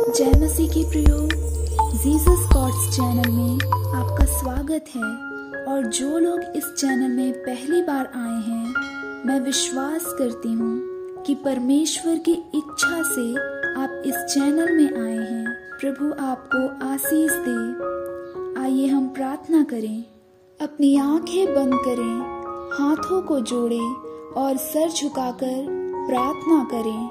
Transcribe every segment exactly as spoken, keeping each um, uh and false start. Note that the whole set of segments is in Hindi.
जय मसीह के प्रियो, जीसस कॉट्स चैनल में आपका स्वागत है। और जो लोग इस चैनल में पहली बार आए हैं, मैं विश्वास करती हूँ कि परमेश्वर की इच्छा से आप इस चैनल में आए हैं। प्रभु आपको आशीष दे। आइए हम प्रार्थना करें। अपनी आंखें बंद करें, हाथों को जोड़ें और सर झुकाकर प्रार्थना करें।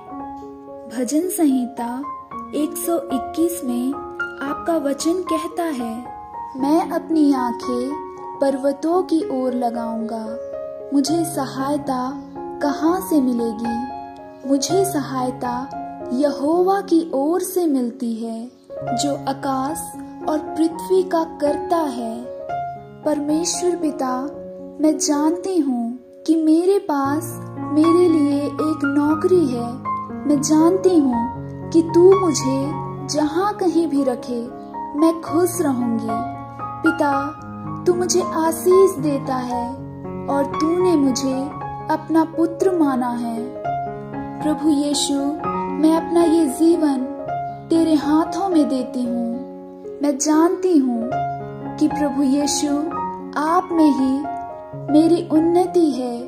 भजन संहिता एक सौ इक्कीस में आपका वचन कहता है, मैं अपनी आंखें पर्वतों की ओर लगाऊंगा। मुझे सहायता कहाँ से मिलेगी? मुझे सहायता यहोवा की ओर से मिलती है, जो आकाश और पृथ्वी का कर्ता है। परमेश्वर पिता, मैं जानती हूँ कि मेरे पास मेरे लिए एक नौकरी है। मैं जानती हूँ कि तू मुझे जहाँ कहीं भी रखे, मैं खुश रहूंगी। पिता, तू मुझे आशीष देता है और तूने मुझे अपना पुत्र माना है। प्रभु यीशु, मैं अपना ये जीवन तेरे हाथों में देती हूँ। मैं जानती हूँ कि प्रभु यीशु, आप में ही मेरी उन्नति है।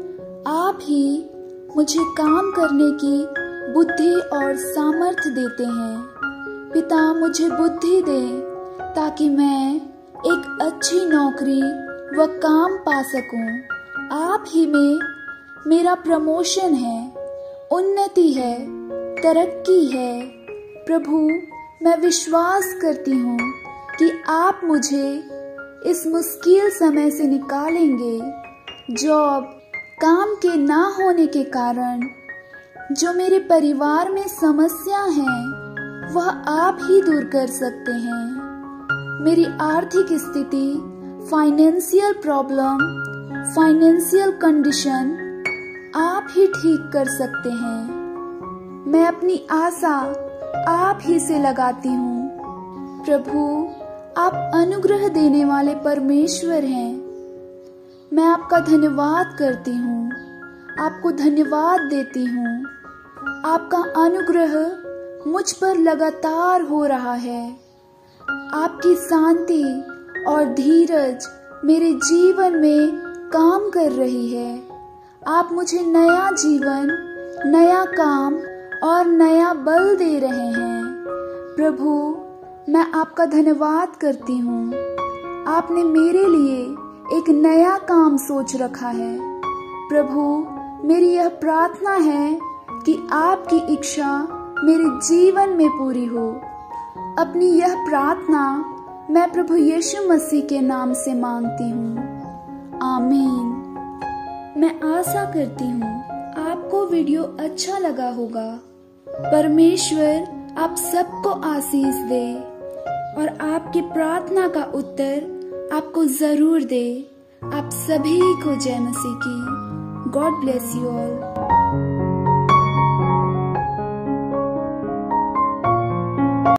आप ही मुझे काम करने की बुद्धि और सामर्थ्य देते हैं। पिता, मुझे बुद्धि दे ताकि मैं एक अच्छी नौकरी व काम पा सकूं। आप ही में मेरा प्रमोशन है, उन्नति है, तरक्की है। प्रभु, मैं विश्वास करती हूँ कि आप मुझे इस मुश्किल समय से निकालेंगे। जॉब, काम के ना होने के कारण जो मेरे परिवार में समस्या है, वह आप ही दूर कर सकते हैं। मेरी आर्थिक स्थिति, फाइनेंशियल प्रॉब्लम, फाइनेंशियल कंडीशन आप ही ठीक कर सकते हैं। मैं अपनी आशा आप ही से लगाती हूँ। प्रभु, आप अनुग्रह देने वाले परमेश्वर हैं। मैं आपका धन्यवाद करती हूँ, आपको धन्यवाद देती हूँ। आपका अनुग्रह मुझ पर लगातार हो रहा है। आपकी शांति और धीरज मेरे जीवन में काम कर रही है। आप मुझे नया जीवन, नया काम और नया बल दे रहे हैं। प्रभु, मैं आपका धन्यवाद करती हूँ। आपने मेरे लिए एक नया काम सोच रखा है। प्रभु, मेरी यह प्रार्थना है कि आपकी इच्छा मेरे जीवन में पूरी हो। अपनी यह प्रार्थना मैं प्रभु यीशु मसीह के नाम से मांगती हूँ। आमीन। मैं आशा करती हूँ आपको वीडियो अच्छा लगा होगा। परमेश्वर आप सबको आशीष दे और आपकी प्रार्थना का उत्तर आपको जरूर दे। आप सभी को जय मसीह की। God bless you all.